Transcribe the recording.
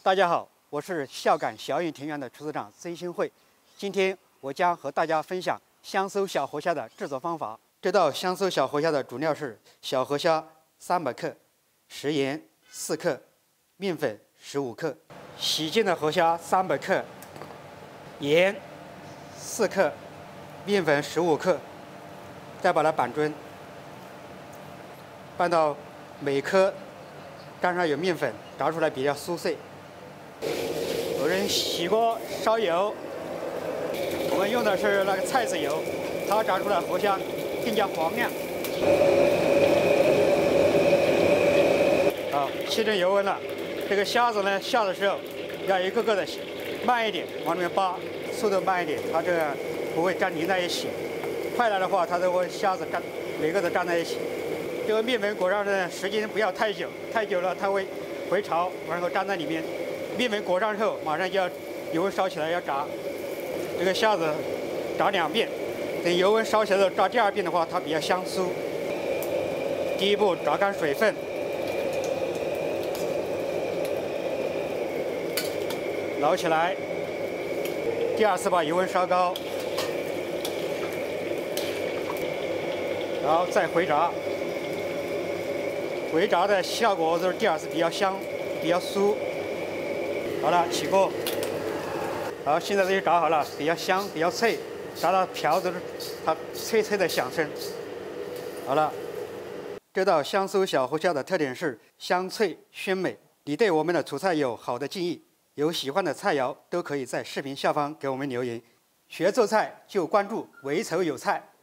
大家好，我是孝感小运庭园的厨师长曾新慧。今天我将和大家分享香酥小活虾的制作方法。这道香酥小活虾的主料是小活虾300克、食盐4克、面粉15克、洗净的活虾300克、盐4克、面粉15克，再把它拌均，拌到每颗沾上有面粉，炸出来比较酥脆。有人起锅烧油，我们用的是那个菜籽油，它炸出来活虾更加黄亮。好，气正油温了。这个虾子呢，下的时候要一个个的慢一点往里面扒，速度慢一点，它这个不会粘在一起。快来的话，它都会虾子每个都粘在一起。这个面粉裹上的时间不要太久，太久了它会回潮，然后粘在里面。面粉裹上之后，马上就要油温烧起来要炸。这个虾子炸2遍，等油温烧起来的炸第2遍的话，它比较香酥。第一步炸干水分，捞起来。第2次把油温烧高，然后再回炸。回炸的效果就是第2次比较香，比较酥。好了，起锅。好，现在这些炸好了，比较香，比较脆，炸到瓢都是它脆脆的响声。好了，这道香酥小活虾的特点是香脆鲜美。你对我们的厨菜有好的建议，有喜欢的菜肴，都可以在视频下方给我们留言。学做菜就关注“唯丑有菜”。